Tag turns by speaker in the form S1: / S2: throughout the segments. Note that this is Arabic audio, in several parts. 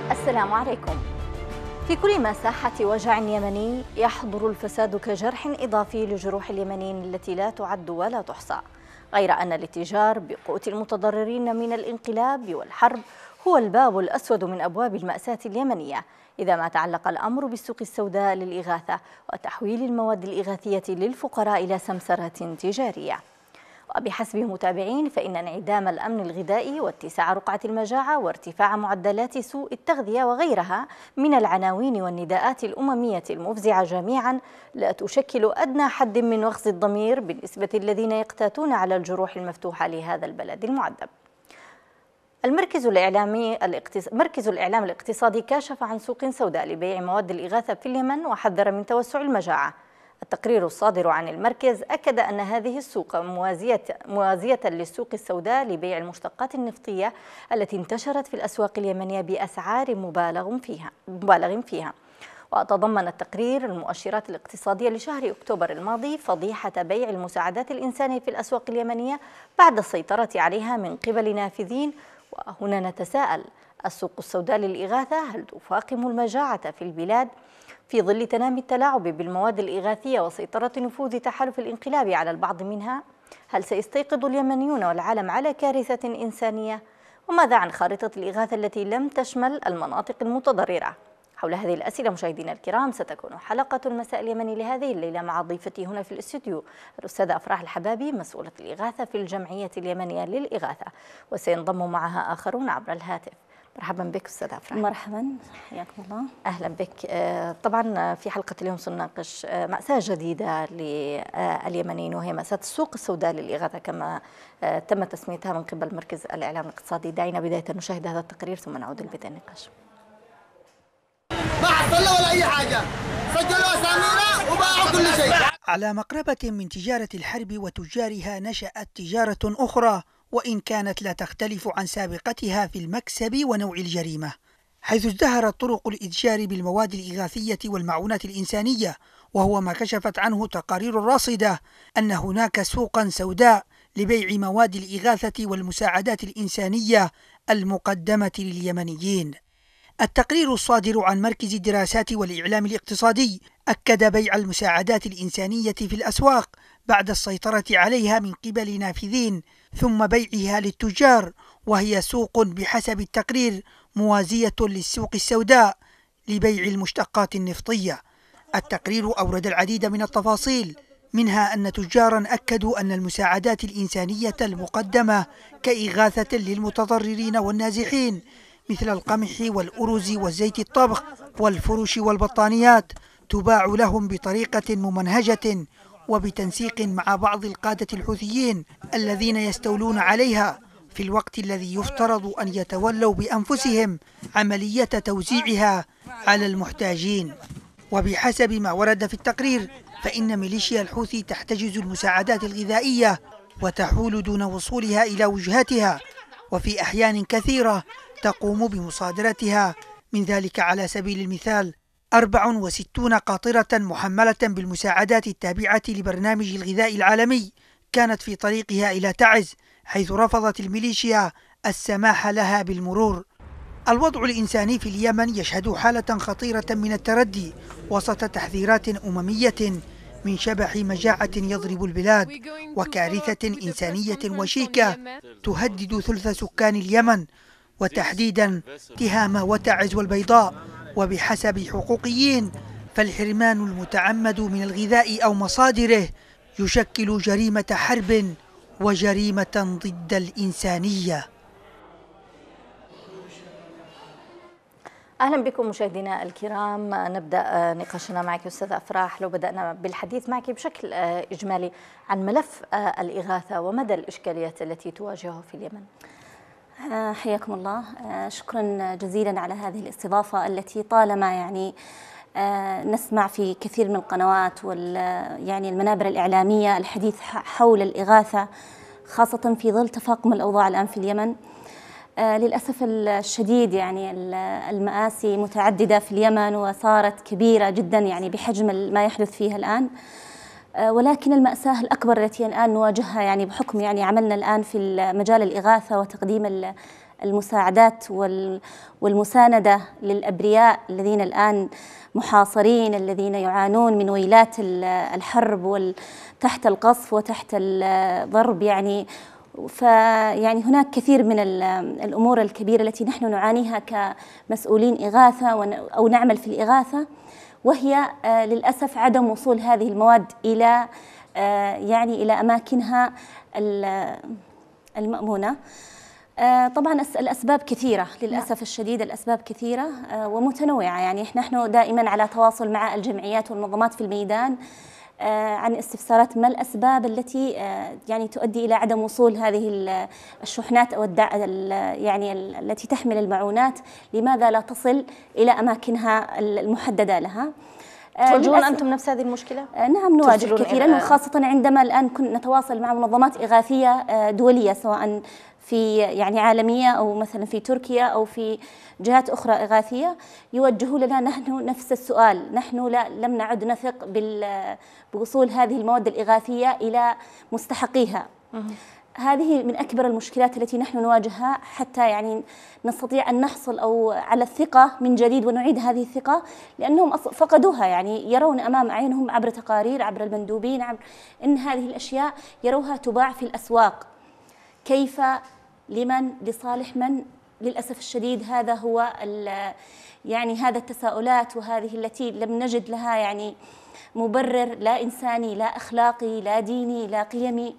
S1: السلام عليكم. في كل مساحة وجع يمني يحضر الفساد كجرح إضافي لجروح اليمنيين التي لا تعد ولا تحصى، غير أن الاتجار بقوت المتضررين من الانقلاب والحرب هو الباب الأسود من أبواب المأساة اليمنية، إذا ما تعلق الأمر بالسوق السوداء للإغاثة وتحويل المواد الإغاثية للفقراء إلى سمسرة تجارية. وبحسب متابعين فإن انعدام الأمن الغذائي واتساع رقعة المجاعة وارتفاع معدلات سوء التغذية وغيرها من العناوين والنداءات الأممية المفزعة جميعا لا تشكل أدنى حد من وخز الضمير بالنسبة للذين يقتاتون على الجروح المفتوحة لهذا البلد المعذب. مركز الإعلام الاقتصادي كاشف عن سوق سوداء لبيع مواد الإغاثة في اليمن وحذر من توسع المجاعة. التقرير الصادر عن المركز أكد أن هذه السوق موازية للسوق السوداء لبيع المشتقات النفطية التي انتشرت في الأسواق اليمنية بأسعار مبالغ فيها. وتضمن التقرير المؤشرات الاقتصادية لشهر أكتوبر الماضي فضيحة بيع المساعدات الإنسانية في الأسواق اليمنية بعد السيطرة عليها من قبل نافذين. وهنا نتساءل: السوق السوداء للإغاثة هل تفاقم المجاعة في البلاد في ظل تنامي التلاعب بالمواد الإغاثية وسيطرة نفوذ تحالف الانقلاب على البعض منها؟ هل سيستيقظ اليمنيون والعالم على كارثة إنسانية؟ وماذا عن خارطة الإغاثة التي لم تشمل المناطق المتضررة؟ حول هذه الأسئلة مشاهدينا الكرام ستكون حلقة المساء اليمني لهذه الليلة مع ضيفتي هنا في الاستوديو الأستاذة أفراح الحبابي مسؤولة الإغاثة في الجمعية اليمنية للإغاثة، وسينضم معها آخرون عبر الهاتف. مرحبا بك أستاذة أفراح.
S2: مرحبا، حياكم الله.
S1: أهلا بك. طبعا في حلقة اليوم سنناقش مأساة جديدة لليمنيين وهي مأساة السوق السوداء للإغاثة كما تم تسميتها من قبل مركز الإعلام الاقتصادي. دعينا بداية نشاهد هذا التقرير ثم نعود لبدء النقاش.
S3: ما حصلنا ولا أي حاجة، سجلوا أسامينا وباعوا كل شيء.
S4: على مقربة من تجارة الحرب وتجارها نشأت تجارة أخرى، وإن كانت لا تختلف عن سابقتها في المكسب ونوع الجريمة، حيث ازدهرت طرق الإتجار بالمواد الإغاثية والمعونات الإنسانية، وهو ما كشفت عنه تقارير الراصدة أن هناك سوقا سوداء لبيع مواد الإغاثة والمساعدات الإنسانية المقدمة لليمنيين. التقرير الصادر عن مركز الدراسات والإعلام الاقتصادي أكد بيع المساعدات الإنسانية في الأسواق بعد السيطرة عليها من قبل نافذين ثم بيعها للتجار، وهي سوق بحسب التقرير موازية للسوق السوداء لبيع المشتقات النفطية. التقرير أورد العديد من التفاصيل، منها أن تجارا أكدوا أن المساعدات الإنسانية المقدمة كإغاثة للمتضررين والنازحين مثل القمح والأرز وزيت الطبخ والفرش والبطانيات تباع لهم بطريقة ممنهجة وبتنسيق مع بعض القادة الحوثيين الذين يستولون عليها، في الوقت الذي يفترض أن يتولوا بأنفسهم عملية توزيعها على المحتاجين. وبحسب ما ورد في التقرير فإن ميليشيا الحوثي تحتجز المساعدات الغذائية وتحول دون وصولها إلى وجهتها، وفي أحيان كثيرة تقوم بمصادرتها، من ذلك على سبيل المثال 64 قاطرة محملة بالمساعدات التابعة لبرنامج الغذاء العالمي كانت في طريقها إلى تعز، حيث رفضت الميليشيا السماح لها بالمرور. الوضع الإنساني في اليمن يشهد حالة خطيرة من التردي وسط تحذيرات أممية من شبح مجاعة يضرب البلاد وكارثة إنسانية وشيكة تهدد ثلث سكان اليمن، وتحديدا تهامة وتعز والبيضاء. وبحسب حقوقيين فالحرمان المتعمد من الغذاء أو مصادره يشكل جريمة حرب وجريمة ضد الإنسانية.
S1: أهلا بكم مشاهدينا الكرام. نبدأ نقاشنا معك أستاذة أفراح. لو بدأنا بالحديث معك بشكل إجمالي عن ملف الإغاثة ومدى الإشكاليات التي تواجهه في اليمن.
S2: حياكم الله. شكرا جزيلا على هذه الاستضافة التي طالما نسمع في كثير من القنوات المنابر الإعلامية الحديث حول الإغاثة، خاصة في ظل تفاقم الأوضاع الآن في اليمن. للأسف الشديد المآسي متعددة في اليمن وصارت كبيرة جدا بحجم ما يحدث فيها الآن. ولكن المأساة الأكبر التي الآن نواجهها بحكم عملنا الآن في مجال الإغاثة وتقديم المساعدات والمساندة للأبرياء الذين الآن محاصرين، الذين يعانون من ويلات الحرب تحت القصف وتحت الضرب يعني. فيعني هناك كثير من الأمور الكبيرة التي نحن نعانيها كمسؤولين إغاثة أو نعمل في الإغاثة، وهي للأسف عدم وصول هذه المواد إلى يعني إلى أماكنها المأمونة. طبعا الأسباب كثيرة للأسف الشديد، الأسباب كثيرة ومتنوعة. يعني نحن دائما على تواصل مع الجمعيات والمنظمات في الميدان عن استفسارات ما الأسباب التي يعني تؤدي إلى عدم وصول هذه الشحنات أو يعني التي تحمل المعونات، لماذا لا تصل إلى أماكنها المحددة لها.
S1: تواجهون أنتم نفس هذه المشكلة؟
S2: نعم نواجه كثيرا، وخاصة عندما الآن كنا نتواصل مع منظمات إغاثية دولية سواء في يعني عالمية أو مثلا في تركيا أو في جهات أخرى إغاثية، يوجهوا لنا نحن نفس السؤال. نحن لم نعد نثق بوصول هذه المواد الإغاثية إلى مستحقيها. هذه من أكبر المشكلات التي نحن نواجهها حتى يعني نستطيع أن نحصل أو على الثقة من جديد ونعيد هذه الثقة، لأنهم فقدوها. يعني يرون أمام أعينهم عبر تقارير، عبر المندوبين، إن هذه الأشياء يروها تباع في الأسواق. كيف؟ لمن؟ لصالح من؟ للأسف الشديد هذا هو يعني هذا التساؤلات، وهذه التي لم نجد لها يعني مبرر، لا إنساني لا أخلاقي لا ديني لا قيمي.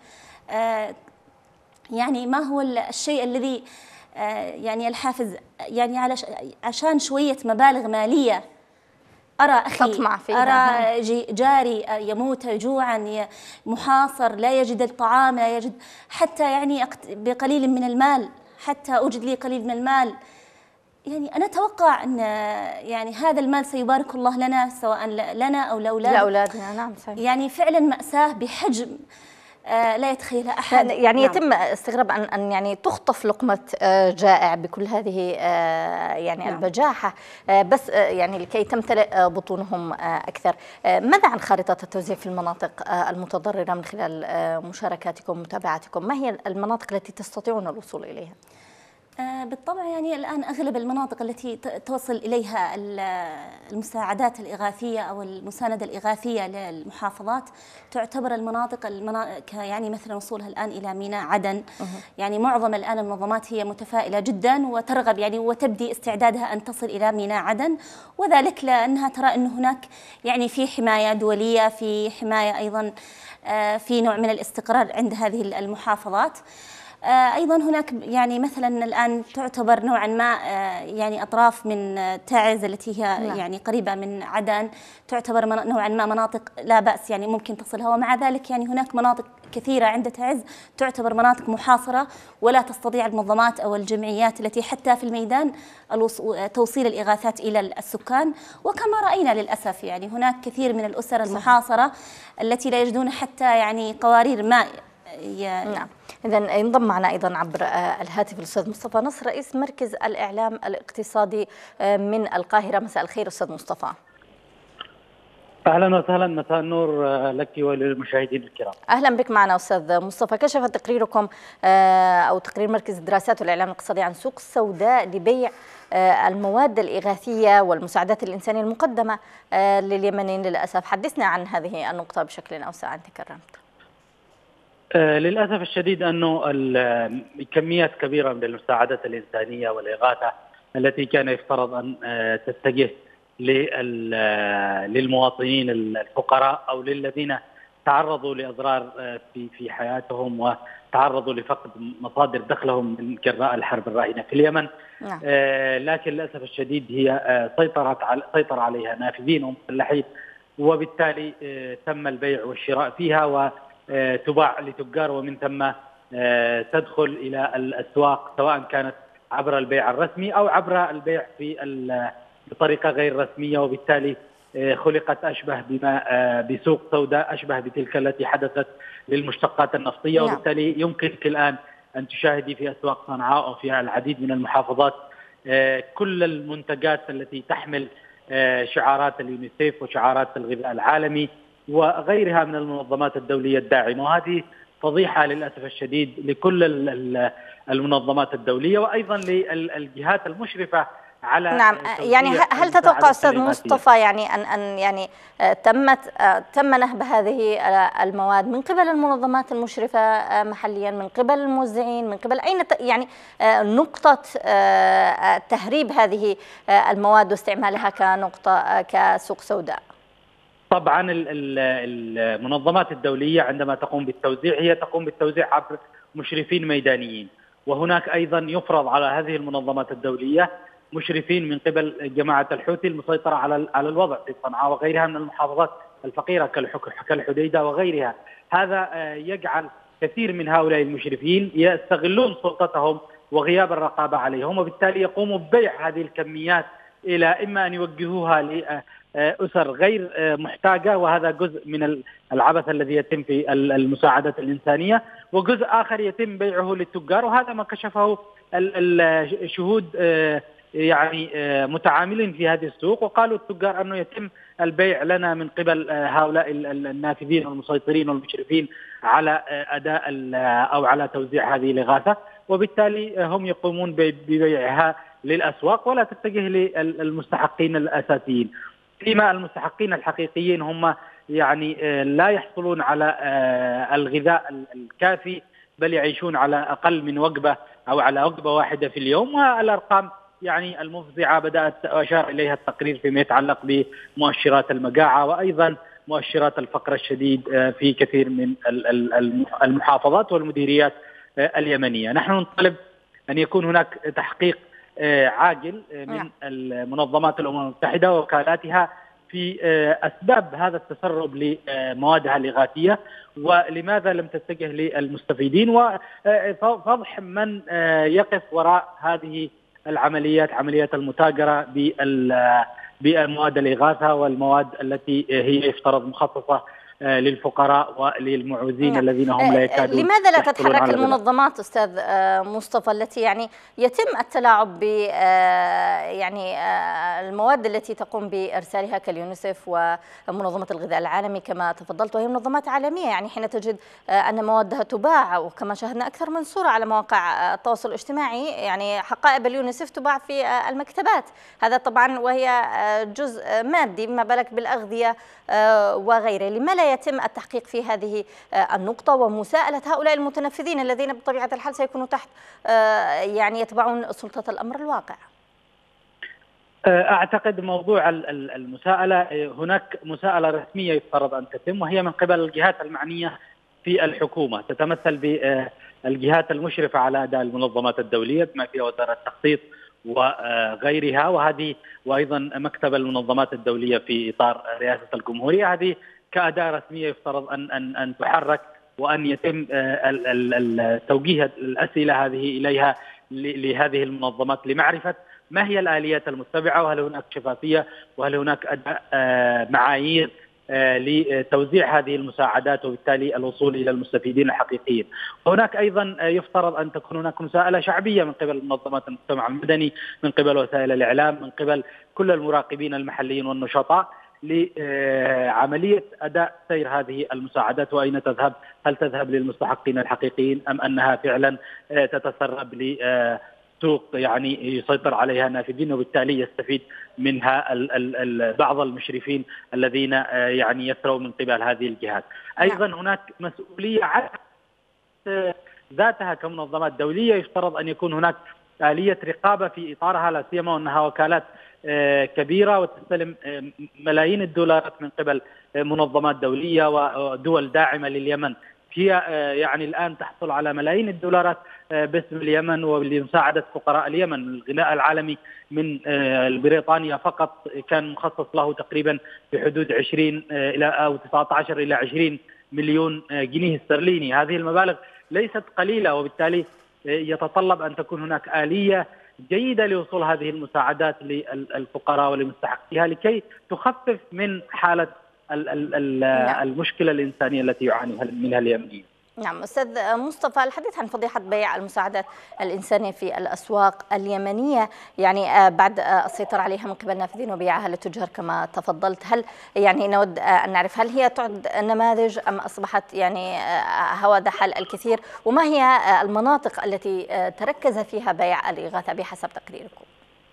S2: يعني ما هو الشيء الذي يعني الحافز يعني عشان شوية مبالغ مالية أرى أخي، أرى جاري يموت جوعا، محاصر، لا يجد الطعام، لا يجد حتى يعني بقليل من المال، حتى أوجد لي قليل من المال. يعني أنا أتوقع أن يعني هذا المال سيبارك الله لنا، سواء لنا أو لأولادنا.
S1: نعم صحيح.
S2: يعني فعلا مأساة بحجم لا يتخيلها أحد.
S1: يعني يتم استغراب أن يعني تخطف لقمة جائع بكل هذه يعني البجاحة، بس يعني لكي تمتلئ بطونهم أكثر. ماذا عن خارطة التوزيع في المناطق المتضررة من خلال مشاركاتكم ومتابعتكم؟ ما هي المناطق التي تستطيعون الوصول إليها؟
S2: بالطبع يعني الآن أغلب المناطق التي توصل إليها المساعدات الإغاثية أو المساندة الإغاثية للمحافظات تعتبر المناطق يعني مثلا وصولها الآن إلى ميناء عدن. يعني معظم الآن المنظمات هي متفائلة جدا وترغب يعني وتبدي استعدادها أن تصل إلى ميناء عدن، وذلك لأنها ترى أن هناك يعني في حماية دولية، في حماية أيضا في نوع من الاستقرار عند هذه المحافظات. أيضا هناك يعني مثلا الآن تعتبر نوعا ما يعني أطراف من تعز التي هي يعني قريبة من عدن، تعتبر نوعا ما مناطق لا بأس يعني ممكن تصلها. ومع ذلك يعني هناك مناطق كثيرة عند تعز تعتبر مناطق محاصرة ولا تستطيع المنظمات أو الجمعيات التي حتى في الميدان توصيل الإغاثات إلى السكان. وكما رأينا للأسف يعني هناك كثير من الأسر المحاصرة التي لا يجدون حتى يعني قوارير ماء.
S1: نعم. إذن ينضم معنا أيضا عبر الهاتف الأستاذ مصطفى نصر، رئيس مركز الإعلام الاقتصادي من القاهرة. مساء الخير أستاذ مصطفى.
S5: أهلا وسهلا، مساء النور لك وللمشاهدين الكرام.
S1: أهلا بك معنا أستاذ مصطفى. كشف تقريركم أو تقرير مركز الدراسات والإعلام الاقتصادي عن سوق السوداء لبيع المواد الإغاثية والمساعدات الإنسانية المقدمة لليمنيين للأسف. حدثنا عن هذه النقطة بشكل أوسع إن تكرمت.
S5: للأسف الشديد أنه كميات كبيرة من المساعدات الإنسانية والإغاثة التي كان يفترض أن تتجه للمواطنين الفقراء أو للذين تعرضوا لأضرار في حياتهم وتعرضوا لفقد مصادر دخلهم من جراء الحرب الراهنة في اليمن. لكن للأسف الشديد هي سيطر عليها نافذين ومسلحين، وبالتالي تم البيع والشراء فيها وتباع لتجار، ومن ثم تدخل إلى الأسواق سواء كانت عبر البيع الرسمي أو عبر البيع بطريقة غير رسمية، وبالتالي خلقت أشبه بسوق سوداء أشبه بتلك التي حدثت للمشتقات النفطية. وبالتالي يمكنك الآن أن تشاهدي في أسواق صنعاء أو في العديد من المحافظات كل المنتجات التي تحمل شعارات اليونيسيف وشعارات الغذاء العالمي وغيرها من المنظمات الدولية الداعمة. وهذه فضيحة للأسف الشديد لكل المنظمات الدولية وأيضا للجهات المشرفة على.
S1: نعم، يعني هل تتوقع أستاذ مصطفى يعني أن يعني تم نهب هذه المواد من قبل المنظمات المشرفة محليا، من قبل الموزعين، من قبل أين يعني نقطة تهريب هذه المواد واستعمالها كنقطة كسوق سوداء؟
S5: طبعا المنظمات الدولية عندما تقوم بالتوزيع هي تقوم بالتوزيع عبر مشرفين ميدانيين، وهناك أيضا يفرض على هذه المنظمات الدولية مشرفين من قبل جماعة الحوثي المسيطرة على الوضع في صنعاء وغيرها من المحافظات الفقيرة كالحديدة وغيرها. هذا يجعل كثير من هؤلاء المشرفين يستغلون سلطتهم وغياب الرقابة عليهم، وبالتالي يقوموا ببيع هذه الكميات إلى إما أن يوجهوها لأسر غير محتاجة، وهذا جزء من العبث الذي يتم في المساعدة الإنسانية، وجزء آخر يتم بيعه للتجار، وهذا ما كشفه الشهود يعني متعاملين في هذه السوق، وقالوا التجار أنه يتم البيع لنا من قبل هؤلاء النافذين والمسيطرين والمشرفين على أداء أو على توزيع هذه الإغاثة، وبالتالي هم يقومون ببيعها للأسواق ولا تتجه للمستحقين الأساسيين، فيما المستحقين الحقيقيين هم يعني لا يحصلون على الغذاء الكافي، بل يعيشون على أقل من وجبة أو على وجبة واحدة في اليوم. والأرقام يعني المفزعة بدأت أشار إليها التقرير فيما يتعلق بمؤشرات المجاعة وأيضا مؤشرات الفقر الشديد في كثير من المحافظات والمديريات اليمنية. نحن نطالب أن يكون هناك تحقيق عاجل من المنظمات الأمم المتحدة ووكالاتها في أسباب هذا التسرب لموادها الإغاثية، ولماذا لم تتجه للمستفيدين، وفضح من يقف وراء هذه العمليات، عمليات المتاجرة بالمواد الإغاثة والمواد التي هي يفترض مخصصة للفقراء وللمعوزين الذين هم لا يكادون.
S1: لماذا لا تتحرك المنظمات أستاذ مصطفى التي يعني يتم التلاعب ب يعني المواد التي تقوم بإرسالها كاليونيسف ومنظمة الغذاء العالمي كما تفضلت، وهي منظمات عالمية، يعني حين تجد أن موادها تباع، وكما شاهدنا أكثر من صورة على مواقع التواصل الاجتماعي، يعني حقائب اليونيسف تباع في المكتبات، هذا طبعا وهي جزء مادي، ما بالك بالأغذية وغيره. لما لا يتم التحقيق في هذه النقطة ومساءلة هؤلاء المتنفذين الذين بطبيعة الحال سيكونوا تحت يعني يتبعون سلطة الأمر الواقع؟
S5: أعتقد موضوع المساءلة، هناك مساءلة رسمية يفترض أن تتم، وهي من قبل الجهات المعنية في الحكومة، تتمثل بالجهات المشرفة على أداء المنظمات الدولية بما فيها وزارة التخطيط وغيرها، وأيضا مكتب المنظمات الدولية في إطار رئاسة الجمهورية. هذه كأداة رسمية يفترض أن تحرك وأن يتم توجيه الأسئلة هذه إليها لهذه المنظمات لمعرفة ما هي الآليات المتبعة، وهل هناك شفافية، وهل هناك أداء معايير لتوزيع هذه المساعدات وبالتالي الوصول إلى المستفيدين الحقيقيين. وهناك أيضا يفترض أن تكون هناك مساءلة شعبية من قبل منظمات المجتمع المدني، من قبل وسائل الإعلام، من قبل كل المراقبين المحليين والنشطاء لعملية أداء سير هذه المساعدات وأين تذهب، هل تذهب للمستحقين الحقيقيين أم أنها فعلا تتسرب لسوق يعني يسيطر عليها نافذين وبالتالي يستفيد منها بعض المشرفين الذين يعني يسروا من قبل هذه الجهات. أيضا هناك مسؤولية على ذاتها كمنظمات دولية، يفترض أن يكون هناك آلية رقابة في إطارها، لا سيما وأنها وكالات كبيرة وتستلم ملايين الدولارات من قبل منظمات دولية ودول داعمة لليمن. هي يعني الآن تحصل على ملايين الدولارات باسم اليمن ولمساعدة فقراء اليمن. الغذاء العالمي من بريطانيا فقط كان مخصص له تقريبا بحدود 20 إلى أو 19 إلى 20 مليون جنيه استرليني. هذه المبالغ ليست قليلة، وبالتالي يتطلب أن تكون هناك آلية جيدة لوصول هذه المساعدات للفقراء ولمستحقيها لكي تخفف من حالة المشكلة الإنسانية التي يعاني منها اليمنيين.
S1: نعم أستاذ مصطفى، الحديث عن فضيحة بيع المساعدات الإنسانية في الأسواق اليمنية، يعني بعد السيطرة عليها من قبل النافذين وبيعها للتجار كما تفضلت، هل يعني نود أن نعرف هل هي تعد نماذج أم أصبحت يعني هو دحل الكثير، وما هي المناطق التي تركز فيها بيع الإغاثة بحسب تقريركم؟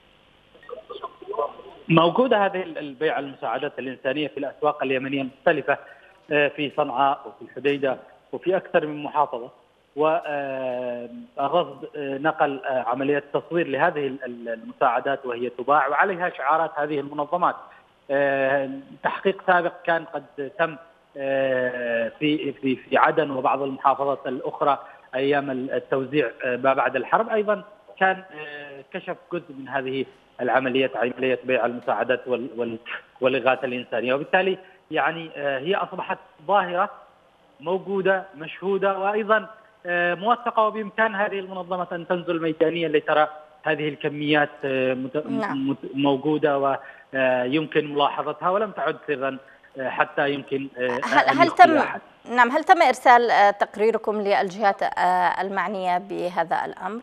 S5: موجودة هذه البيع المساعدات الإنسانية في الأسواق اليمنية المختلفة، في صنعاء وفي الحديدة وفي أكثر من محافظة، والرصد نقل عملية تصوير لهذه المساعدات وهي تباع وعليها شعارات هذه المنظمات. تحقيق سابق كان قد تم في عدن وبعض المحافظات الأخرى أيام التوزيع ما بعد الحرب، أيضا كان كشف جزء من هذه العمليات، عملية بيع المساعدات والإغاثة الإنسانية، وبالتالي يعني هي أصبحت ظاهرة موجودة مشهودة وأيضا موثقة، وبإمكان هذه المنظمة أن تنزل ميدانيا لترى هذه الكميات موجودة ويمكن ملاحظتها ولم تعد سرا حتى يمكن
S1: هل تم إرسال تقريركم للجهات المعنية بهذا الأمر؟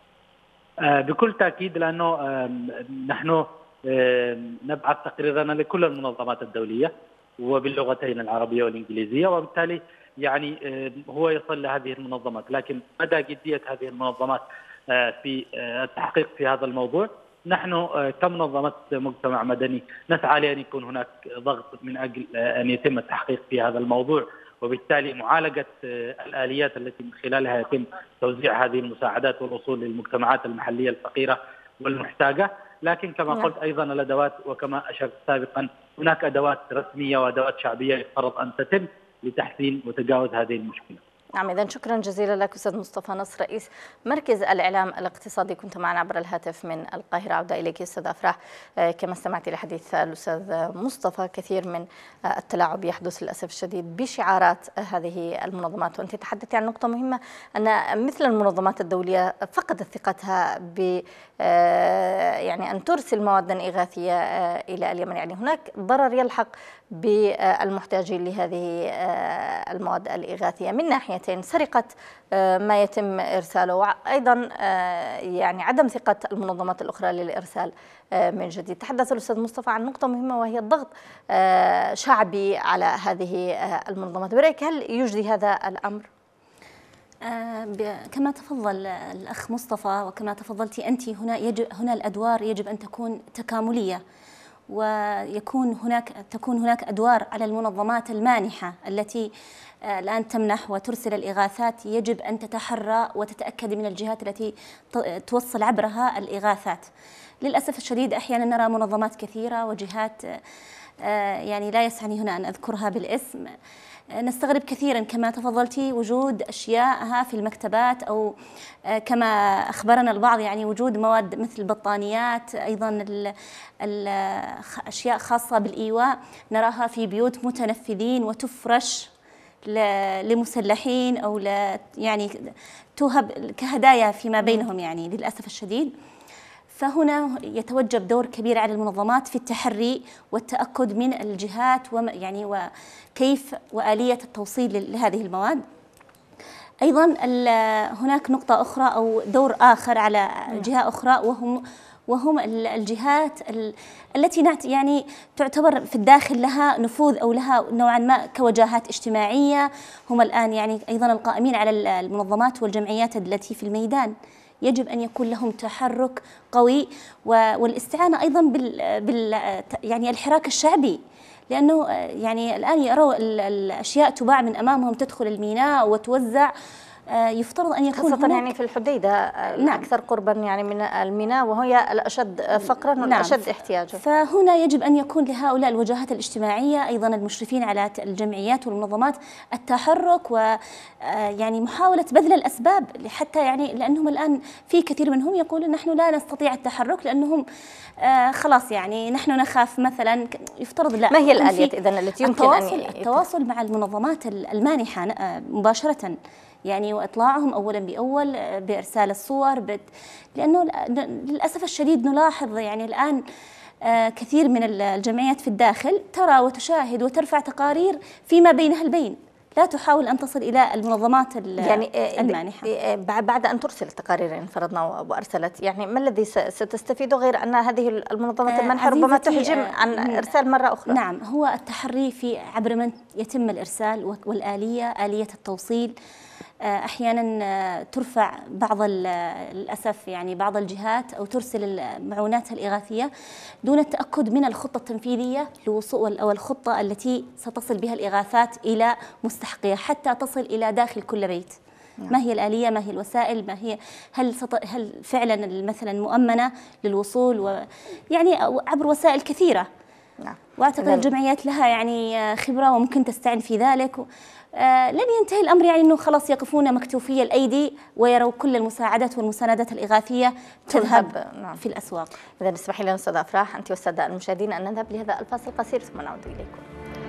S5: بكل تأكيد، لأنه نحن نبعث تقريرنا لكل المنظمات الدولية وباللغتين العربية والإنجليزية، وبالتالي يعني هو يصل لهذه المنظمات، لكن مدى جدية هذه المنظمات في التحقيق في هذا الموضوع، نحن كمنظمة مجتمع مدني نسعى لأن يكون هناك ضغط من أجل أن يتم التحقيق في هذا الموضوع، وبالتالي معالجة الآليات التي من خلالها يتم توزيع هذه المساعدات والوصول للمجتمعات المحلية الفقيرة والمحتاجة. لكن كما قلت أيضا الأدوات، وكما أشرت سابقا هناك أدوات رسمية وأدوات شعبية يفترض أن تتم لتحسين وتجاوز هذه المشكلة.
S1: نعم، إذن شكرا جزيلا لك أستاذ مصطفى نصر، رئيس مركز الإعلام الاقتصادي، كنت معنا عبر الهاتف من القاهرة. عودة إليك أستاذ أفراح، كما استمعت لحديث الأستاذ مصطفى، كثير من التلاعب يحدث للأسف الشديد بشعارات هذه المنظمات، وأنت تحدثت عن نقطة مهمة أن مثل المنظمات الدولية فقدت ثقتها ب يعني أن ترسل مواد إغاثية إلى اليمن، يعني هناك ضرر يلحق بالمحتاجين لهذه المواد الإغاثية من ناحيتين، سرقة ما يتم إرساله، وأيضا يعني عدم ثقة المنظمات الأخرى للإرسال من جديد. تحدث الأستاذ مصطفى عن نقطة مهمة وهي الضغط شعبي على هذه المنظمات، برأيك هل يجدي هذا الأمر؟
S2: كما تفضل الأخ مصطفى وكما تفضلتي أنت، هنا الأدوار يجب أن تكون تكاملية، تكون هناك أدوار على المنظمات المانحة التي الآن تمنح وترسل الإغاثات، يجب أن تتحرى وتتأكد من الجهات التي توصل عبرها الإغاثات. للأسف الشديد أحيانا نرى منظمات كثيرة وجهات يعني لا يسعني هنا أن أذكرها بالاسم، نستغرب كثيرا كما تفضلتي وجود أشياءها في المكتبات، أو كما أخبرنا البعض يعني وجود مواد مثل البطانيات، أيضا أشياء خاصة بالإيواء نراها في بيوت متنفذين وتفرش لمسلحين أو يعني توهب كهدايا فيما بينهم، يعني للأسف الشديد. فهنا يتوجب دور كبير على المنظمات في التحري والتأكد من الجهات يعني وكيف وآلية التوصيل لهذه المواد. أيضا هناك نقطة أخرى أو دور آخر على جهة أخرى، وهم الجهات التي يعني تعتبر في الداخل لها نفوذ أو لها نوعا ما كوجهات اجتماعية، هم الآن يعني أيضا القائمين على المنظمات والجمعيات التي في الميدان. يجب أن يكون لهم تحرك قوي والاستعانة أيضا يعني الحراك الشعبي، لأنه يعني الآن يروا الأشياء تباع من أمامهم تدخل الميناء وتوزع، يفترض أن يكون
S1: خاصة يعني في الحديدة الأكثر قربا يعني من الميناء، وهي الأشد فقرا والأشد احتياجا.
S2: فهنا يجب أن يكون لهؤلاء الوجهات الاجتماعية أيضا المشرفين على الجمعيات والمنظمات التحرك ويعني محاولة بذل الأسباب، حتى يعني لأنهم الآن في كثير منهم يقولون نحن لا نستطيع التحرك لأنهم خلاص يعني نحن نخاف مثلا، يفترض لا.
S1: ما هي الآليات إذن التي يمكن
S2: التواصل مع المنظمات المانحة مباشرة، يعني وإطلاعهم أولا بأول بإرسال الصور، لأنه للأسف الشديد نلاحظ يعني الآن كثير من الجمعيات في الداخل ترى وتشاهد وترفع تقارير فيما بينها البين، لا تحاول أن تصل إلى المنظمات
S1: يعني
S2: المانحة.
S1: بعد أن ترسل التقارير إن فرضنا وأرسلت، يعني ما الذي ستستفيده غير أن هذه المنظمات المانحة ربما تحجم عن إرسال مرة أخرى؟
S2: نعم، هو التحري في عبر من يتم الإرسال آلية التوصيل. أحيانا ترفع للأسف يعني بعض الجهات أو ترسل المعونات الإغاثية دون التأكد من الخطة التنفيذية لوصول أو الخطة التي ستصل بها الإغاثات إلى مستحقيها حتى تصل إلى داخل كل بيت. ما هي الآلية؟ ما هي الوسائل؟ ما هي هل فعلا مثلا مؤمنة للوصول يعني عبر وسائل كثيرة.
S1: نعم.
S2: واعتقد الجمعيات لها يعني خبرة وممكن تستعين في ذلك. لن ينتهي الأمر يعني أنه خلاص يقفون مكتوفي الأيدي ويروا كل المساعدات والمساندات الإغاثية تذهب في الأسواق.
S1: إذا اسمحي لنا أستاذة أفراح أنت والسادة المشاهدين أن نذهب لهذا الفاصل القصير ثم نعود إليكم.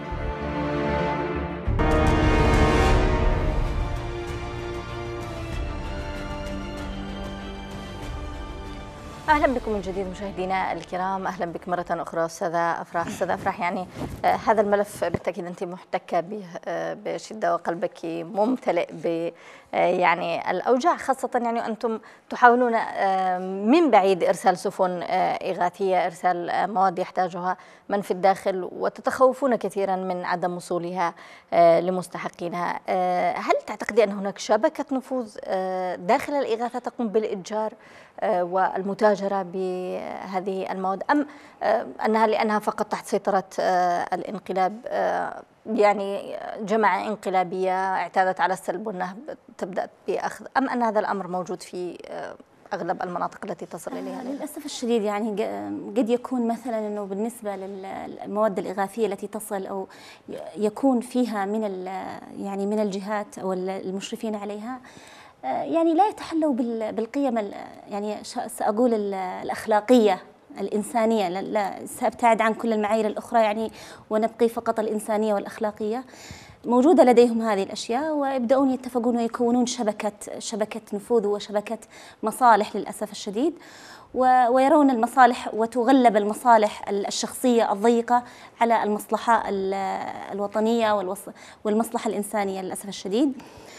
S1: أهلا بكم من جديد مشاهدينا الكرام، أهلا بك مرة أخرى أستاذة أفراح. أستاذة أفراح، يعني هذا الملف بالتأكيد أنت محتكة به بشدة وقلبك ممتلئ ب يعني الأوجاع، خاصة يعني أنتم تحاولون من بعيد إرسال سفن إغاثية، إرسال مواد يحتاجها من في الداخل، وتتخوفون كثيرا من عدم وصولها لمستحقينها. هل تعتقدي أن هناك شبكة نفوذ داخل الإغاثة تقوم بالإتجار والمتاجرة بهذه المواد، أم أنها لأنها فقط تحت سيطرة الانقلاب يعني جماعة انقلابية اعتادت على السلب والنهب تبدأ بأخذ، أم أن هذا الأمر موجود في أغلب المناطق التي تصل إليها؟
S2: للأسف الشديد يعني قد يكون مثلا أنه بالنسبة للمواد الإغاثية التي تصل أو يكون فيها من الجهات أو المشرفين عليها يعني لا يتحلوا بالقيم يعني سأقول الأخلاقية الإنسانية. لا سأبتعد عن كل المعايير الأخرى يعني ونبقي فقط الإنسانية والأخلاقية. موجودة لديهم هذه الأشياء ويبدأون يتفقون ويكونون شبكة نفوذ وشبكة مصالح للأسف الشديد، ويرون المصالح وتغلب المصالح الشخصية الضيقة على المصلحة الوطنية والمصلحة الإنسانية للأسف الشديد.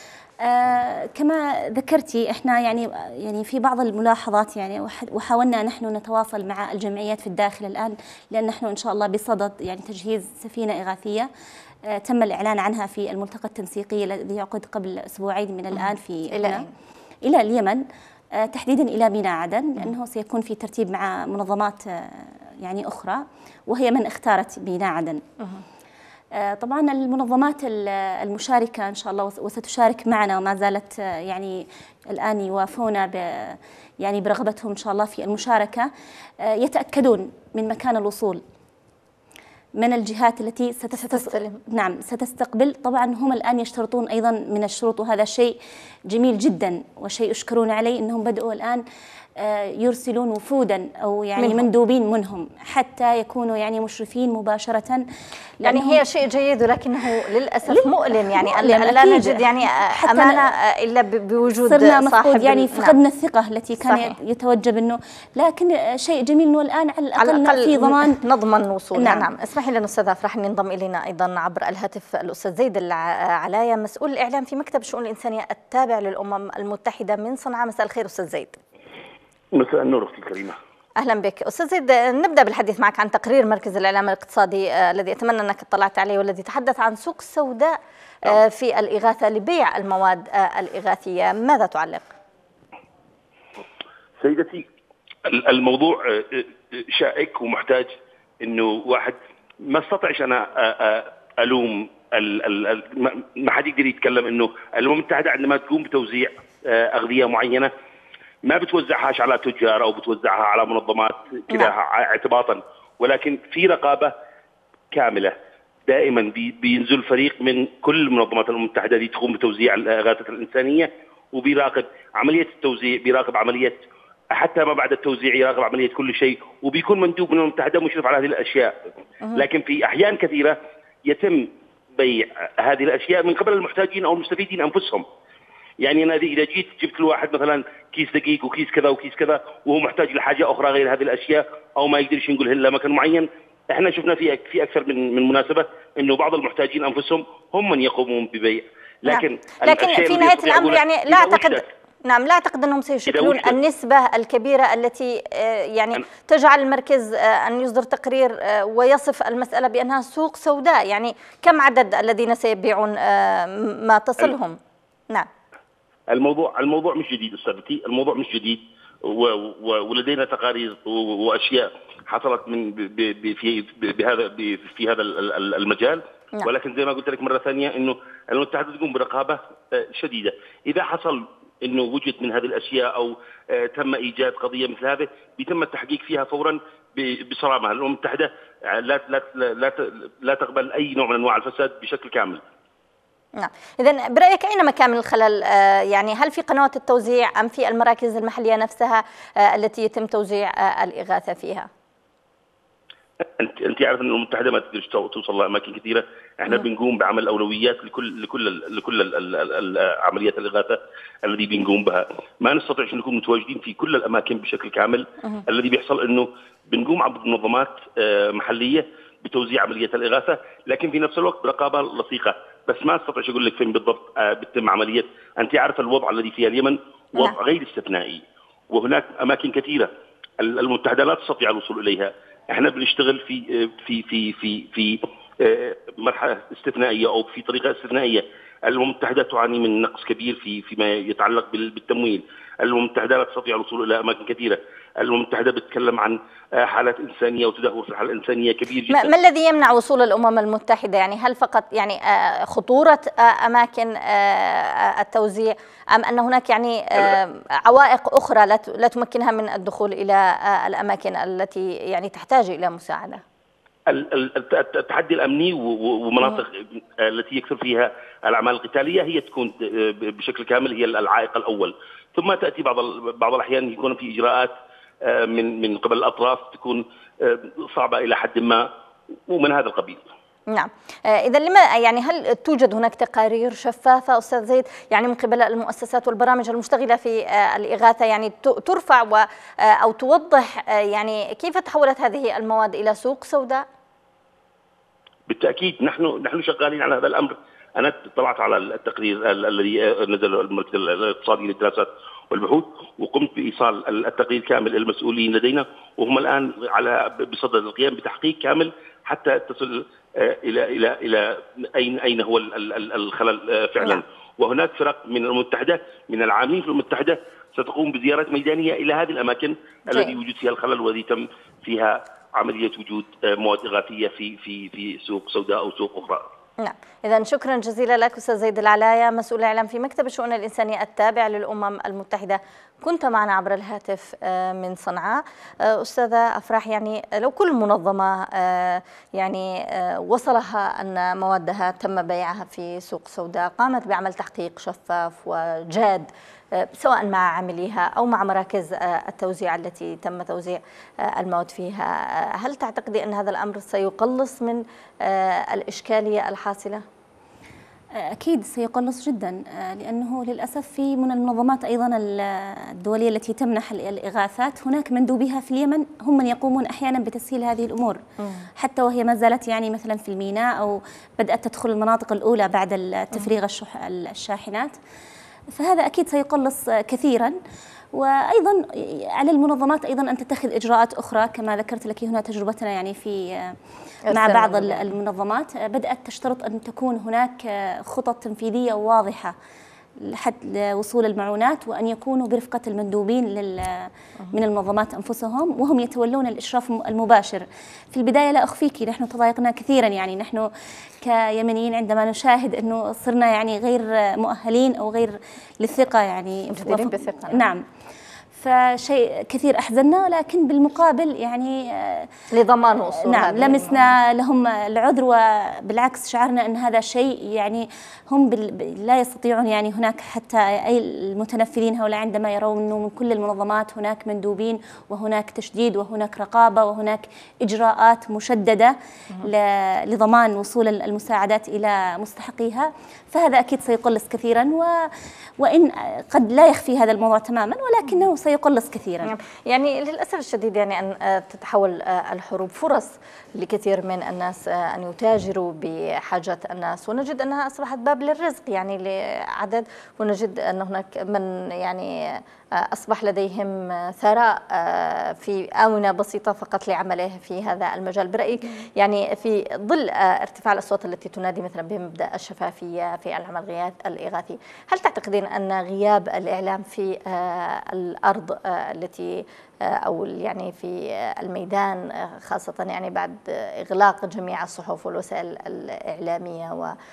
S2: كما ذكرتي احنا يعني في بعض الملاحظات يعني وحاولنا نحن نتواصل مع الجمعيات في الداخل الآن، لأن نحن إن شاء الله بصدد يعني تجهيز سفينة إغاثية تم الإعلان عنها في الملتقى التنسيقي الذي يعقد قبل أسبوعين من الآن إلى اليمن، تحديدا إلى ميناء عدن، لأنه سيكون في ترتيب مع منظمات يعني أخرى وهي من اختارت ميناء عدن. طبعا المنظمات المشاركة إن شاء الله وستشارك معنا وما زالت يعني الآن يوافون يعني برغبتهم إن شاء الله في المشاركة، يتأكدون من مكان الوصول من الجهات التي ستستقبل. طبعا هم الآن يشترطون أيضا من الشروط، وهذا شيء جميل جدا وشيء يشكرون عليه، أنهم بدأوا الآن يرسلون وفودا أو يعني مندوبين منهم حتى يكونوا يعني مشرفين مباشرة.
S1: يعني هي شيء جيد ولكنه للأسف مؤلم يعني لا نجد يعني أمانة إلا بوجود صاحب
S2: يعني فقدنا الثقة التي كان يتوجب أنه، لكن شيء جميل أنه الآن على الأقل في ضمان
S1: نضمن وصولها. نعم. اسمحي لنا أستاذة أفراح أن ينضم إلينا أيضا عبر الهاتف الأستاذ زيد العلاية، مسؤول الإعلام في مكتب الشؤون الإنسانية التابع للأمم المتحدة من صنعاء. مساء الخير أستاذ زيد.
S6: مساء النور أختي الكريمة.
S1: أهلا بك أستاذ زيد. نبدأ بالحديث معك عن تقرير مركز الإعلام الاقتصادي الذي أتمنى أنك اطلعت عليه، والذي تحدث عن سوق سوداء في الإغاثة لبيع المواد الإغاثية. ماذا تعلق؟
S6: سيدتي، الموضوع شائك ومحتاج أنه واحد ما استطعش أنا ألوم ما حد يقدر يتكلم أنه الأمم المتحدة عندما تقوم بتوزيع أغذية معينة ما بتوزعهاش على تجار أو بتوزعها على منظمات كذا اعتباطا، ولكن في رقابة كاملة. دائما بينزل فريق من كل منظمات الأمم المتحدة اللي تقوم بتوزيع الإغاثة الإنسانية، وبيراقب عملية التوزيع، بيراقب عملية حتى ما بعد التوزيع، يراقب عملية كل شيء، وبيكون مندوب من الأمم المتحدة مشرف على هذه الأشياء. لكن في أحيان كثيرة يتم بيع هذه الأشياء من قبل المحتاجين أو المستفيدين أنفسهم. يعني أنا إذا جيت جبت لواحد مثلا كيس دقيق وكيس كذا وكيس كذا وهو محتاج لحاجة أخرى غير هذه الأشياء، أو ما يقدرش ينقلها إلا مكان معين، احنا شفنا في اكثر من مناسبه انه بعض المحتاجين انفسهم هم من يقومون ببيع، لكن
S1: في نهايه الامر يعني لا اعتقد لا اعتقد انهم سيشكلون النسبه الكبيره التي يعني تجعل المركز ان يصدر تقرير ويصف المساله بانها سوق سوداء. يعني كم عدد الذين سيبيعون ما تصلهم؟ نعم.
S6: الموضوع مش جديد استاذتي، الموضوع مش جديد، ولدينا تقارير واشياء حصلت من في هذا المجال. نعم. ولكن زي ما قلت لك مره ثانيه انه المتحده تقوم برقابه شديده. اذا حصل انه وجد من هذه الاشياء او تم ايجاد قضيه مثل هذه بيتم التحقيق فيها فورا بصرامه. الامم المتحده لا تقبل اي نوع من انواع الفساد بشكل كامل.
S1: نعم. إذا برأيك أين مكامن الخلل؟ يعني هل في قنوات التوزيع أم في المراكز المحلية نفسها التي يتم توزيع الإغاثة فيها؟
S6: انت عارف ان الامم المتحده ما تقدرش توصل لاماكن كثيره، احنا بنقوم بعمل اولويات لكل عمليات الاغاثه الذي بنقوم بها، ما نستطيع ان نكون متواجدين في كل الاماكن بشكل كامل. الذي بيحصل انه بنقوم عبر منظمات محليه بتوزيع عمليات الاغاثه، لكن في نفس الوقت برقابه لصيقه، بس ما استطيع اقول لك فين بالضبط بتتم عمليه. انت عارف الوضع الذي فيها اليمن وضع غير استثنائي، وهناك اماكن كثيره المتحده لا تستطيع الوصول اليها. احنا بنشتغل في مرحله استثنائيه او في طريقه استثنائيه. الامم المتحده تعاني من نقص كبير فيما يتعلق بالتمويل. الامم المتحده لا تستطيع الوصول الى اماكن كثيره. الامم المتحده بتتكلم عن حالات انسانيه وتدهور في الحاله الانسانيه كبير جدا.
S1: ما الذي يمنع وصول الامم المتحده؟ يعني هل فقط يعني خطوره اماكن التوزيع ام ان هناك يعني عوائق اخرى لا تمكنها من الدخول الى الاماكن التي يعني تحتاج الى مساعده؟
S6: التحدي الامني ومناطق التي يكثر فيها الاعمال القتاليه هي تكون بشكل كامل هي العائق الاول، ثم تاتي بعض الاحيان يكون في اجراءات من قبل الاطراف تكون صعبه الى حد ما ومن هذا القبيل.
S1: نعم. إذا لما يعني هل توجد هناك تقارير شفافة أستاذ زيد يعني من قبل المؤسسات والبرامج المشتغلة في الإغاثة يعني ترفع أو توضح يعني كيف تحولت هذه المواد إلى سوق سوداء؟
S6: بالتأكيد نحن شغالين على هذا الأمر. أنا اطلعت على التقرير الذي نزل المركز الاقتصادي للدراسات والبحوث وقمت بإيصال التقرير كامل للمسؤولين لدينا، وهم الآن بصدد القيام بتحقيق كامل حتى تصل إلى أين هو الخلل فعلا. وهناك فرق من الأمم المتحدة من العاملين في الأمم المتحدة ستقوم بزيارات ميدانية إلى هذه الأماكن التي وجد فيها الخلل والتي تم فيها عملية وجود مواد إغاثية في سوق سوداء أو سوق أخرى.
S1: نعم. إذا شكرا جزيلا لك أستاذ زيد العلاية، مسؤول الإعلام في مكتب الشؤون الإنسانية التابع للأمم المتحدة، كنت معنا عبر الهاتف من صنعاء. أستاذة أفراح، يعني لو كل منظمة يعني وصلها أن موادها تم بيعها في سوق سوداء قامت بعمل تحقيق شفاف وجاد سواء مع عامليها أو مع مراكز التوزيع التي تم توزيع المواد فيها، هل تعتقدي أن هذا الأمر سيقلص من الإشكالية الحاصلة؟
S2: أكيد سيقلص جدا، لأنه للأسف في من المنظمات أيضا الدولية التي تمنح الإغاثات هناك مندوبيها في اليمن هم من يقومون أحيانا بتسهيل هذه الأمور حتى وهي ما زالت يعني مثلا في الميناء أو بدأت تدخل المناطق الأولى بعد تفريغ الشاحنات، فهذا أكيد سيقلص كثيرا. وأيضا على المنظمات أيضا أن تتخذ إجراءات أخرى كما ذكرت لك هنا تجربتنا يعني في مع بعض المنظمات بدأت تشترط أن تكون هناك خطط تنفيذية واضحة لوصول المعونات وأن يكونوا برفقة المندوبين من المنظمات أنفسهم وهم يتولون الإشراف المباشر. في البداية لا أخفيك نحن تضايقنا كثيرا، يعني نحن كيمنيين عندما نشاهد أنه صرنا يعني غير مؤهلين أو غير للثقة يعني
S1: جديرين بالثقة.
S2: نعم، فشيء كثير أحزننا، لكن بالمقابل يعني
S1: لضمان وصول
S2: نعم لمسنا لهم العذر، وبالعكس شعرنا أن هذا شيء يعني هم لا يستطيعون، يعني هناك حتى أي المتنفذين هؤلاء عندما يرون أنه من كل المنظمات هناك مندوبين وهناك تشديد وهناك رقابة وهناك إجراءات مشددة لضمان وصول المساعدات إلى مستحقيها، فهذا أكيد سيقلص كثيرا. وإن قد لا يخفي هذا الموضوع تماما، ولكنه سيقلص كثيرا.
S1: يعني للأسف الشديد يعني أن تتحول الحروب فرص لكثير من الناس أن يتاجروا بحاجات الناس، ونجد أنها أصبحت باب للرزق يعني لعدد، ونجد أن هناك من يعني أصبح لديهم ثراء في آونة بسيطة فقط لعمله في هذا المجال. برأيك يعني في ظل ارتفاع الأصوات التي تنادي مثلا بمبدأ الشفافية في العمل الإغاثي، هل تعتقدين أن غياب الإعلام في الأرض التي أو يعني في الميدان خاصة يعني بعد إغلاق جميع الصحف والوسائل الإعلامية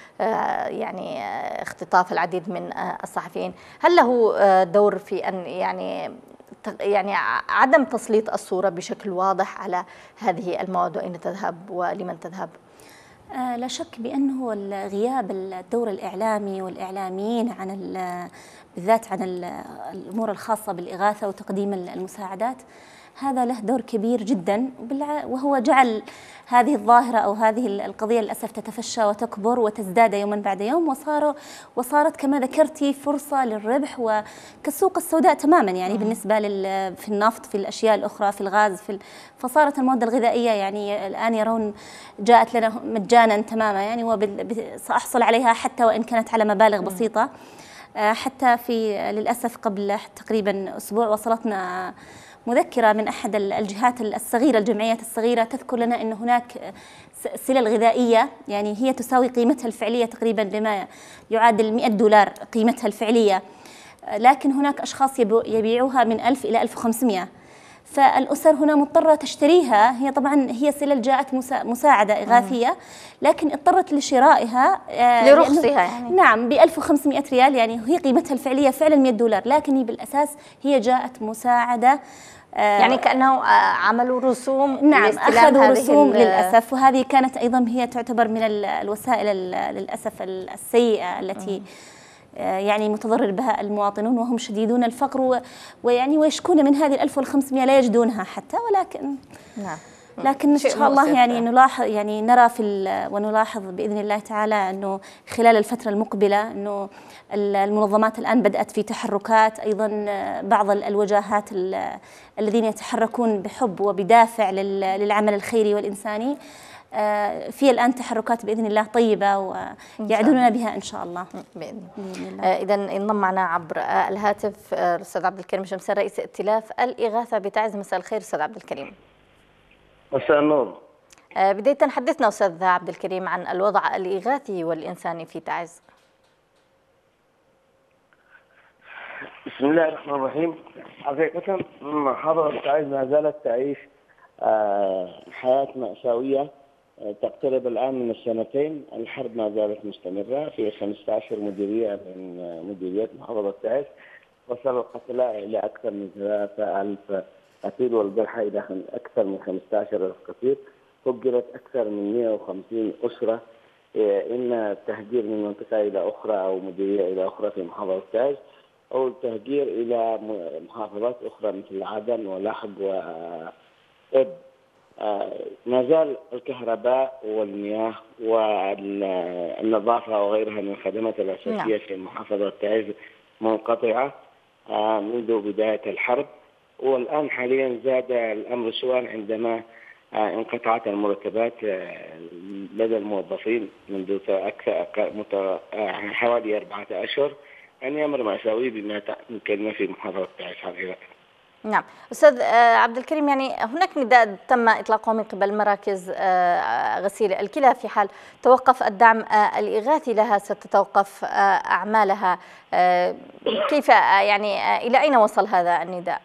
S1: ويعني اختطاف العديد من الصحفيين، هل له دور في أن يعني عدم تسليط الصورة بشكل واضح على هذه المواد وأين تذهب ولمن تذهب؟
S2: لا شك بأنه غياب الدور الإعلامي والإعلاميين بالذات عن الأمور الخاصة بالإغاثة وتقديم المساعدات، هذا له دور كبير جدا، وهو جعل هذه الظاهرة أو هذه القضية للأسف تتفشى وتكبر وتزداد يوما بعد يوم، وصارت كما ذكرتي فرصة للربح وكالسوق السوداء تماما يعني بالنسبة في النفط، في الأشياء الأخرى، في الغاز، فصارت المواد الغذائية يعني الآن يرون جاءت لنا مجانا تماما يعني، وسأحصل عليها حتى وإن كانت على مبالغ بسيطة. حتى للأسف قبل تقريبا أسبوع وصلتنا مذكرة من أحد الجهات الصغيرة، الجمعيات الصغيرة، تذكر لنا أن هناك سلل غذائية يعني هي تساوي قيمتها الفعلية تقريبا بما يعادل $100 قيمتها الفعلية، لكن هناك أشخاص يبيعوها من 1000 إلى 1500، فالأسر هنا مضطرة تشتريها. هي طبعا هي سلل جاءت مساعدة إغاثية، لكن اضطرت لشرائها
S1: لرخصها يعني.
S2: نعم ب 1500 ريال، يعني هي قيمتها الفعلية فعلا $100، لكن بالأساس هي جاءت مساعدة
S1: يعني كأنه عملوا رسوم.
S2: نعم أخذوا رسوم للأسف، وهذه كانت أيضا هي تعتبر من الوسائل للأسف السيئة التي يعني متضرر بها المواطنون وهم شديدون الفقر ويعني ويشكون من هذه 1500 لا يجدونها حتى، ولكن لكن إن شاء الله يعني نلاحظ يعني نرى ونلاحظ بإذن الله تعالى أنه خلال الفترة المقبلة أنه المنظمات الآن بدأت في تحركات، أيضا بعض الوجهات الذين يتحركون بحب وبدافع للعمل الخيري والإنساني، في الآن تحركات بإذن الله طيبة ويعدوننا بها إن شاء الله
S1: بإذن الله. إذا انضم معنا عبر الهاتف الأستاذ عبد الكريم شمسان رئيس ائتلاف الإغاثة بتعز. مساء الخير أستاذ عبد الكريم.
S7: مساء النور.
S1: بداية حدثنا أستاذ عبد الكريم عن الوضع الإغاثي والإنساني في تعز.
S7: بسم الله الرحمن الرحيم. حقيقة محافظة تعز ما زالت تعيش حياة مأساوية تقترب الآن من السنتين. الحرب ما زالت مستمرة في 15 مديرية من مديريات محافظة تعز، وصل القتلى إلى أكثر من 3000 قتيل والجرحى إلى أكثر من 15,000 قتيل. فجرت أكثر من 150 أسرة، إما التهجير من منطقة إلى أخرى أو مديرية إلى أخرى في محافظة تعز، أو التهجير إلى محافظات أخرى مثل عدن ولحج وإب. ما زال الكهرباء والمياه والنظافة وغيرها من الخدمات الأساسية في محافظة تعز منقطعة منذ بداية الحرب، والآن حاليا زاد الأمر سوءا عندما انقطعت المرتبات لدى الموظفين منذ حوالي 4 أشهر. يعني أمر مأساوي بما كلمة في محافظة تعز حقيقة.
S1: نعم أستاذ عبد الكريم، يعني هناك نداء تم إطلاقه من قبل مراكز غسيل الكلى في حال توقف الدعم الإغاثي لها ستتوقف أعمالها. كيف يعني إلى أين وصل هذا النداء؟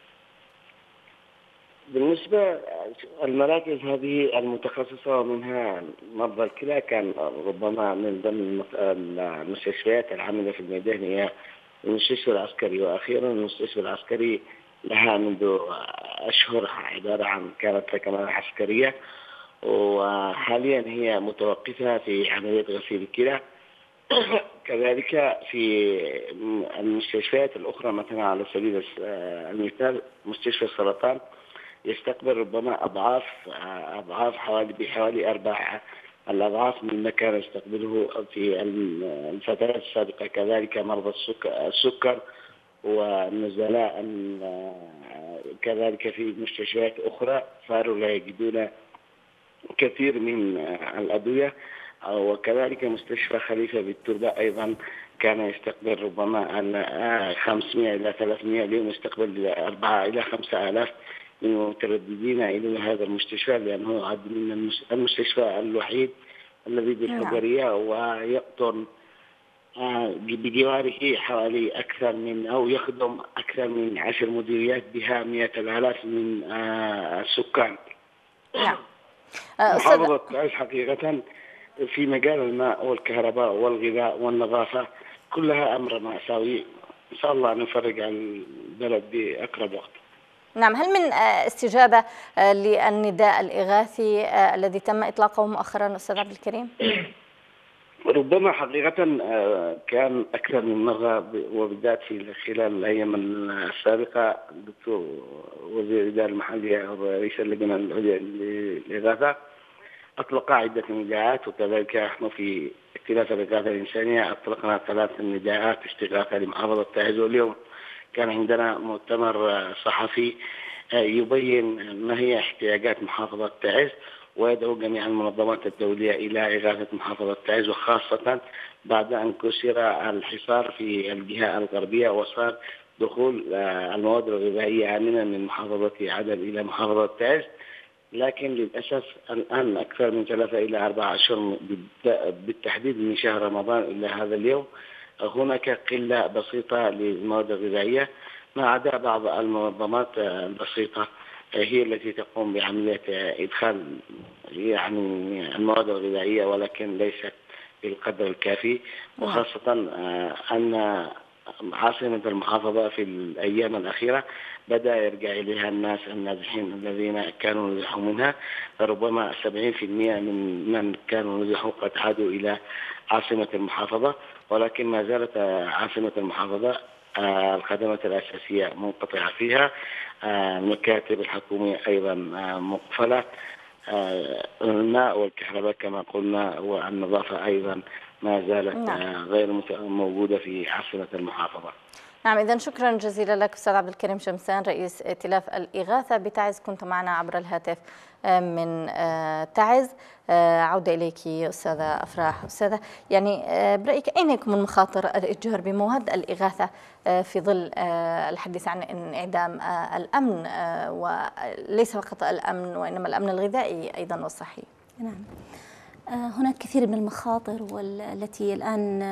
S1: بالنسبة
S7: المراكز هذه المتخصصة منها مرضى الكلى كان ربما من ضمن المستشفيات العاملة في الميدان هي المستشفى العسكري، وأخيرا المستشفى العسكري لها منذ أشهر عبارة عن كانت كمان عسكرية، وحاليا هي متوقفة في عملية غسيل الكلى. كذلك في المستشفيات الأخرى مثلا على سبيل المثال مستشفى السرطان يستقبل ربما أضعاف بحوالي 4 الأضعاف مما كان يستقبله في الفترات السابقة. كذلك مرضى السكر ونزلاء كذلك في مستشفيات أخرى صاروا لا يجدون كثير من الأدوية. وكذلك مستشفى خليفة بالتربة أيضا كان يستقبل ربما 500 إلى 300 اليوم، يستقبل 4 إلى 5 آلاف من المترددين إلى هذا المستشفى، لأنه يعد من المستشفى الوحيد الذي بالحضرية، ويقطن بجواره حوالي أكثر من أو يخدم أكثر من 10 مديريات بها 100,000 من السكان.
S1: نعم.
S7: محافظة تعز حقيقة في مجال الماء والكهرباء والغذاء والنظافة كلها أمر مأساوي، إن شاء الله نفرج عن البلد بأقرب وقت.
S1: نعم، هل من استجابة للنداء الإغاثي الذي تم إطلاقه مؤخرا أستاذ عبد الكريم؟
S7: ربما حقيقة كان أكثر من مرة، وبالذات في خلال الأيام السابقة الدكتور وزير الإدارة المحلية ورئيس اللجنة العليا للإغاثة أطلق عدة نداءات، وكذلك نحن في ائتلاف الإغاثة الإنسانية أطلقنا 3 نداءات استغاثة لمحافظة تعز. واليوم كان عندنا مؤتمر صحفي يبين ما هي احتياجات محافظة تعز، ويدعو جميع المنظمات الدولية إلى إغاثة محافظة تعز، وخاصة بعد أن كسر الحصار في الجهة الغربية وصار دخول المواد الغذائية آمنا من محافظة عدن إلى محافظة تعز. لكن للأسف الآن أكثر من 3 إلى 4 أشهر بالتحديد من شهر رمضان إلى هذا اليوم هناك قلة بسيطة للمواد الغذائية، ما عدا بعض المنظمات البسيطة هي التي تقوم بعملية إدخال يعني المواد الغذائية، ولكن ليست بالقدر الكافي. وخاصة أن عاصمة المحافظة في الأيام الأخيرة بدأ يرجع إليها الناس النازحين الذين كانوا نزحوا منها، فربما 70% من كانوا نزحوا قد عادوا إلى عاصمة المحافظة، ولكن ما زالت عاصمة المحافظة الخدمات الأساسية منقطعة فيها، المكاتب الحكومية أيضا مقفلة، الماء والكهرباء كما قلنا، والنظافة أيضا ما زالت غير موجودة في عاصمة المحافظة.
S1: نعم، إذن شكرا جزيلا لك أستاذ عبد الكريم شمسان رئيس ائتلاف الإغاثة بتعز، كنت معنا عبر الهاتف من تعز. عودة إليك أستاذة أفراح. أستاذة، يعني برأيك أين يكمن مخاطر الإتجار بمواد الإغاثة في ظل الحديث عن انعدام الأمن، وليس فقط الأمن وإنما الأمن الغذائي أيضا والصحي؟
S2: نعم، هناك كثير من المخاطر والتي الآن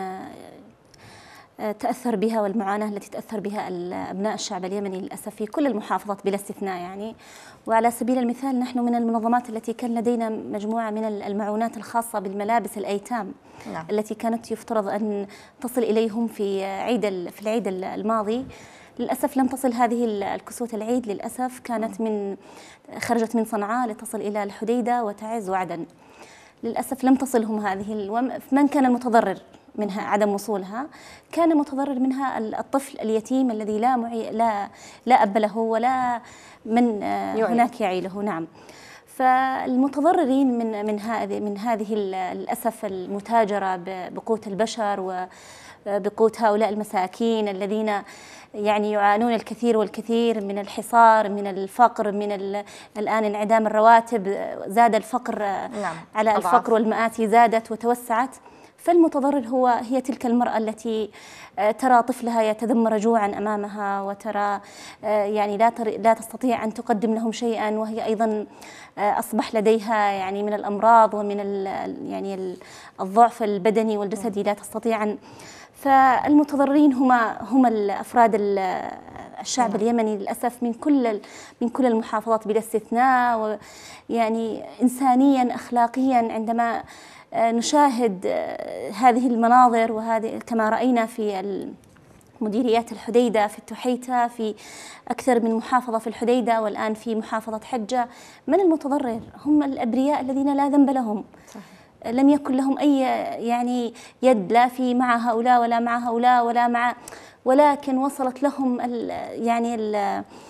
S2: تأثر بها، والمعاناة التي تأثر بها أبناء الشعب اليمني للأسف في كل المحافظات بلا استثناء يعني. وعلى سبيل المثال نحن من المنظمات التي كان لدينا مجموعة من المعونات الخاصة بالملابس الأيتام التي كانت يفترض أن تصل إليهم في العيد الماضي. للأسف لم تصل هذه الكسوة العيد، للأسف كانت خرجت من صنعاء لتصل إلى الحديدة وتعز وعدن. للأسف لم تصلهم هذه. من كان المتضرر منها عدم وصولها؟ كان متضرر منها الطفل اليتيم الذي لا أب له ولا من هناك يعي له. نعم، فالمتضررين من هذه للأسف المتاجرة بقوت البشر وبقوت هؤلاء المساكين الذين يعني يعانون الكثير والكثير من الحصار، من الفقر، من الآن انعدام الرواتب، زاد الفقر على الفقر، والمآسي زادت وتوسعت. فالمتضرر هي تلك المرأة التي ترى طفلها يتذمر جوعا أمامها، وترى يعني لا تستطيع أن تقدم لهم شيئا، وهي أيضا أصبح لديها يعني من الأمراض ومن يعني الضعف البدني والجسدي، لا تستطيع أن. فالمتضررين هم الأفراد الشعب اليمني للأسف من كل المحافظات بلا استثناء. ويعني إنسانيا أخلاقيا عندما نشاهد هذه المناظر، وهذه كما رأينا في مديريات الحديدة، في التحيتة، في أكثر من محافظة في الحديدة، والآن في محافظة حجة، من المتضرر هم الأبرياء الذين لا ذنب لهم. لم يكن لهم أي يعني يد لا في مع هؤلاء ولا مع هؤلاء ولكن وصلت لهم يعني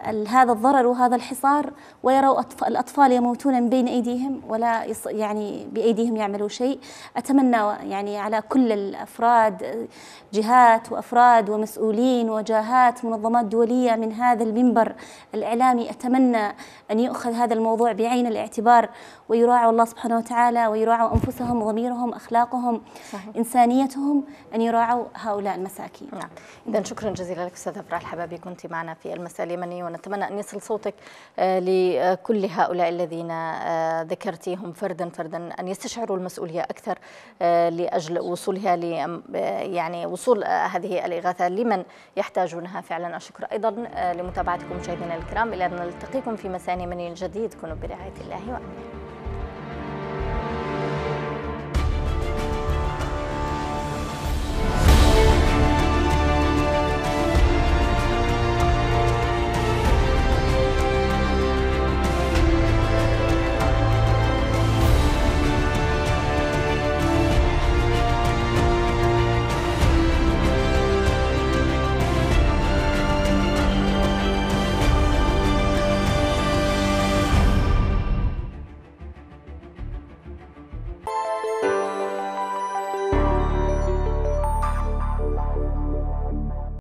S2: هذا الضرر وهذا الحصار، ويروا الأطفال يموتون من بين أيديهم ولا يعني بأيديهم يعملوا شيء. أتمنى يعني على كل الأفراد، جهات وأفراد ومسؤولين وجهات منظمات دولية، من هذا المنبر الإعلامي أتمنى أن يؤخذ هذا الموضوع بعين الاعتبار، ويراعوا الله سبحانه وتعالى، ويراعوا أنفسهم، ضميرهم، أخلاقهم، إنسانيتهم، أن يراعوا هؤلاء المساكين.
S1: نعم. إذا شكرا جزيلا لك أستاذة أفراح الحبابي، كنت معنا في المساء اليمني، ونتمنى أن يصل صوتك لكل هؤلاء الذين ذكرتيهم فردا فردا، أن يستشعروا المسؤولية أكثر لأجل وصولها يعني وصول هذه الإغاثة لمن يحتاجونها فعلا. الشكر أيضا لمتابعتكم مشاهدينا الكرام، إلى أن نلتقيكم في مساء يمني جديد، كونوا برعاية الله وأمنه.